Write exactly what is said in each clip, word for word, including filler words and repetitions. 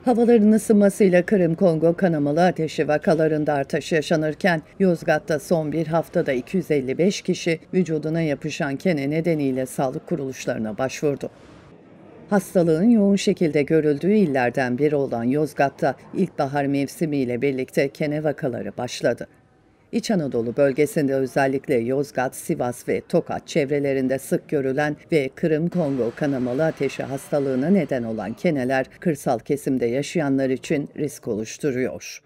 Havaların ısınmasıyla Kırım-Kongo kanamalı ateşi vakalarında artış yaşanırken Yozgat'ta son bir haftada iki yüz elli beş kişi vücuduna yapışan kene nedeniyle sağlık kuruluşlarına başvurdu. Hastalığın yoğun şekilde görüldüğü illerden biri olan Yozgat'ta ilkbahar mevsimiyle birlikte kene vakaları başladı. İç Anadolu bölgesinde özellikle Yozgat, Sivas ve Tokat çevrelerinde sık görülen ve Kırım-Kongo kanamalı ateşi hastalığına neden olan keneler kırsal kesimde yaşayanlar için risk oluşturuyor.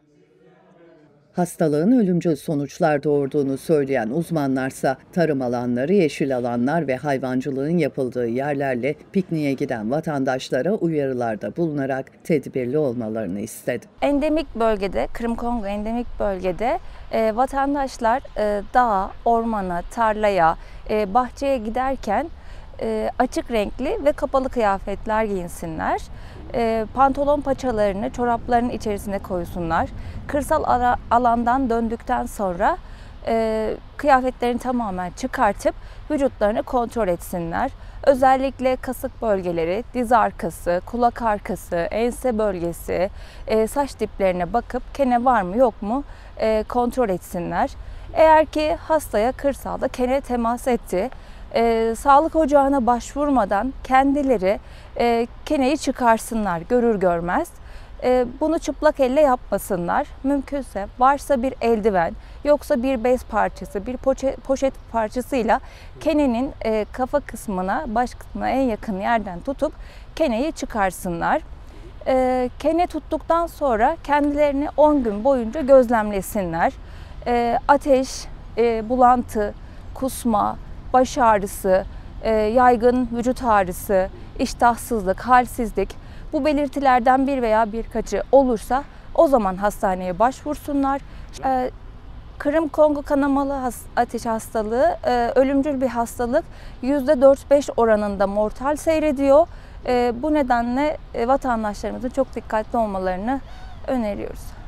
Hastalığın ölümcül sonuçlar doğurduğunu söyleyen uzmanlarsa tarım alanları, yeşil alanlar ve hayvancılığın yapıldığı yerlerle pikniğe giden vatandaşlara uyarılarda bulunarak tedbirli olmalarını istedi. Endemik bölgede, Kırım-Kongo endemik bölgede e, vatandaşlar e, dağa, ormana, tarlaya, e, bahçeye giderken e, açık renkli ve kapalı kıyafetler giyinsinler. E, pantolon paçalarını çorapların içerisine koysunlar. Kırsal ara, alandan döndükten sonra e, kıyafetlerini tamamen çıkartıp vücutlarını kontrol etsinler. Özellikle kasık bölgeleri, diz arkası, kulak arkası, ense bölgesi, e, saç diplerine bakıp kene var mı yok mu e, kontrol etsinler. Eğer ki hastaya kırsalda kene temas etti, e, sağlık ocağına başvurmadan kendileri e, keneyi çıkarsınlar görür görmez. E, bunu çıplak elle yapmasınlar. Mümkünse varsa bir eldiven, yoksa bir bez parçası, bir poşet, poşet parçasıyla kenenin e, kafa kısmına, baş kısmına en yakın yerden tutup keneyi çıkarsınlar. E, kene tuttuktan sonra kendilerini on gün boyunca gözlemlesinler. E, ateş, e, bulantı, kusma, baş ağrısı, e, yaygın vücut ağrısı, iştahsızlık, halsizlik, bu belirtilerden bir veya birkaçı olursa o zaman hastaneye başvursunlar. E, Kırım-Kongo kanamalı ateş hastalığı e, ölümcül bir hastalık, yüzde dört beş oranında mortal seyrediyor. E, bu nedenle e, vatandaşlarımızın çok dikkatli olmalarını öneriyoruz.